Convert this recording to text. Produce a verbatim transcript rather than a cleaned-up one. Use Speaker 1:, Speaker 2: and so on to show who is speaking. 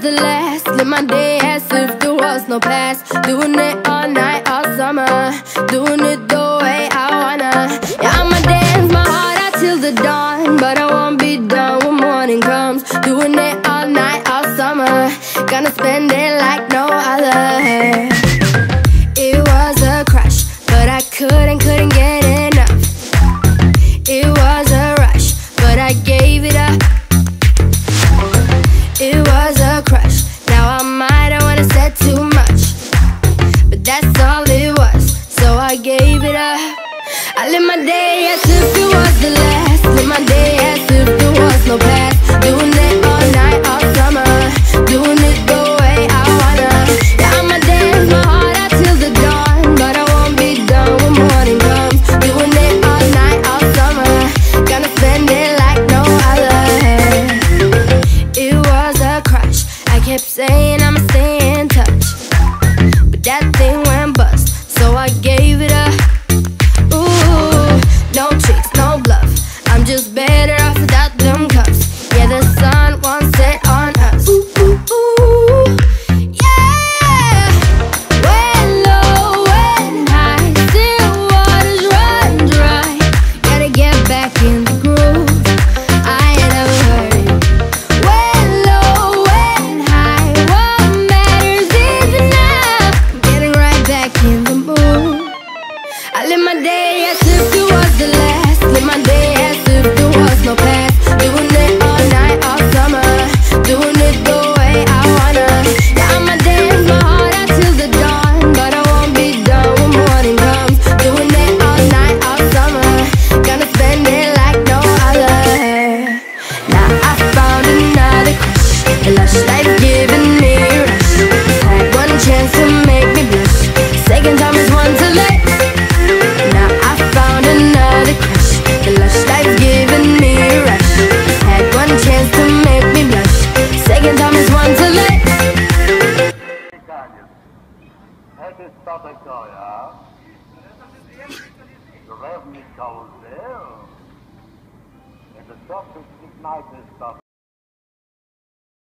Speaker 1: the last. Live my day as if there was no past. Doing it all night, all summer. Doing it the way I wanna. Yeah, I'ma dance my heart out till the dawn, but I won't be done when morning comes. Doing it all night, all summer. Gonna spend it like no other. It was a crush, but I couldn't, couldn't get enough. It was a rush, but I gave it up. It was a crush, now I might have wanna said too much, but that's all it was, so I gave it up. I live my day as if it was the last. Live my day as if there was no past. Doing it all night, all summer. Doing it the way I wanna. Yeah, I'ma dance my heart out till the dawn, but I won't be done when morning comes. Doing it all night, all summer. Gonna spend it like no other. It was a crush, I kept saying I'ma stay in touch, but that thing went bust, so I gave it up. Ooh, no tricks, no bluff, I'm just better off without them cuffs. Yeah, the sun won't set on us. Ooh, ooh, ooh, yeah. When low, when high, still waters run dry. Gotta get back in the groove, I ain't never heard it. When low, when high, what matters is enough. I'm getting right back in the mood. I live my day as if it was the last. Live my day as if there was no past. Doing it all night, all summer. Doing it the way I wanna. Yeah, I'ma dance my heart out till the dawn, but I won't be done when morning comes. Doing it all night, all summer. Gonna spend it like no other. Now I found another crush, a lush life giving me a rush. Had one chance to make me blush, second time is one too late. Now I found another crush, the lush life giving me a rush. Had one chance to make me blush, second time is one too late.
Speaker 2: Это что такое? Древний колосеум? Это что, что